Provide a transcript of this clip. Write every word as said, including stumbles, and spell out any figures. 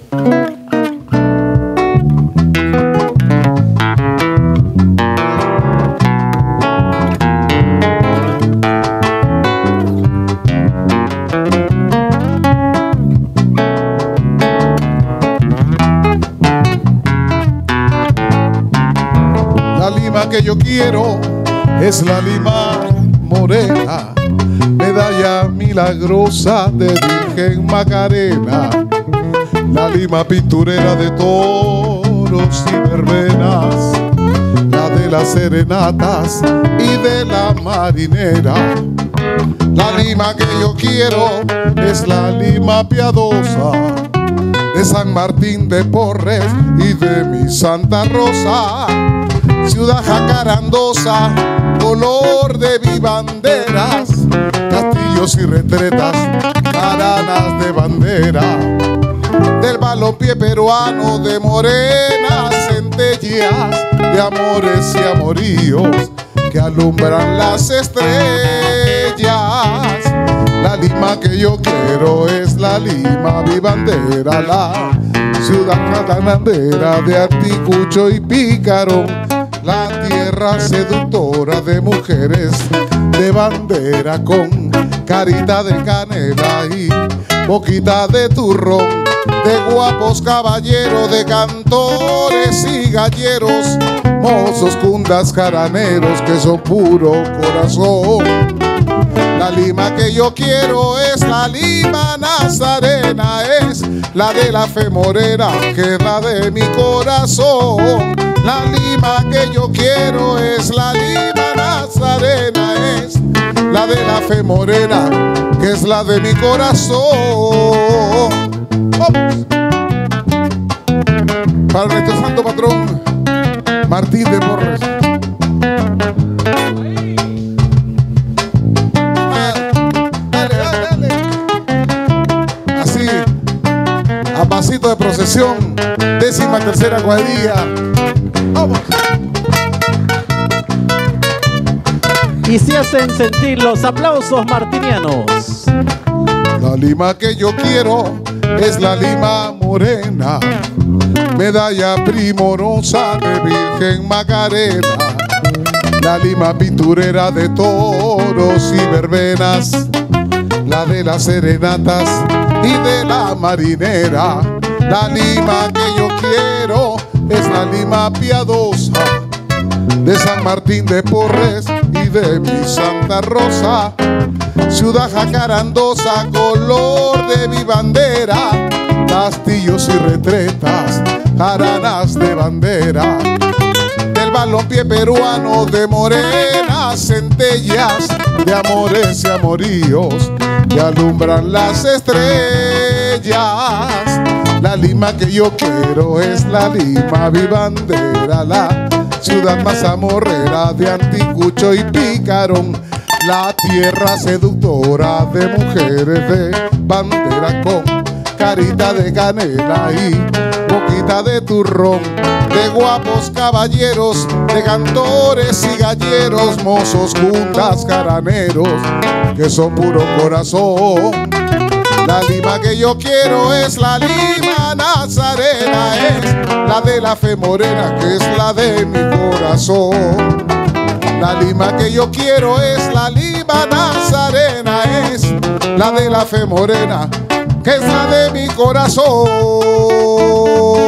La lima que yo quiero es la lima morena, medalla milagrosa de Virgen Macarena, la lima pinturera de toros y verbenas, la de las serenatas y de la marinera. La lima que yo quiero es la lima piadosa de San Martín de Porres y de mi Santa Rosa, ciudad jacarandosa, color de vivanderas, castillos y retretas, caranas de bandera, del balompié peruano, de morenas centellas, de amores y amoríos que alumbran las estrellas. La lima que yo quiero es la lima vivandera, la ciudad jacaranera de Anticucho y Pícaro, la tierra seductora de mujeres de bandera con carita de canela y boquita de turrón, de guapos caballeros, de cantores y galleros, mozos, cundas, jaraneros que son puro corazón. La lima que yo quiero es la lima nazarena, es la de la fe morena, que es la de mi corazón. La lima que yo quiero es la lima nazarena, es la de la fe morena, que es la de mi corazón. ¡Vamos! Para nuestro santo patrón, Martín de Porres. Dale, dale, dale. Así, a pasito de procesión, décima tercera cuadrilla. ¡Vamos! Y se hacen sentir los aplausos martinianos. La lima que yo quiero es la lima morena, medalla primorosa de Virgen Macarena, la lima pinturera de toros y verbenas, la de las serenatas y de la marinera. La lima que yo quiero es la lima piadosa de San Martín de Porres y de mi Santa Rosa, ciudad jacarandosa, color de mi bandera, castillos y retretas, jaranas de bandera, del balompié peruano, de morenas centellas, de amores y amoríos que alumbran las estrellas. La lima que yo quiero es la lima vivandera, la ciudad más amorrera de Anticucho y Pícaro, la tierra seductora de mujeres de bandera con carita de canela y boquita de turrón, de guapos caballeros, de cantores y galleros, mozos, juntas, jaraneros que son puro corazón. La lima que yo quiero es la lima nazarena, es la de la fe morena, que es la de mi corazón. La lima que yo quiero es la lima nazarena, es la de la fe morena, que es la de mi corazón.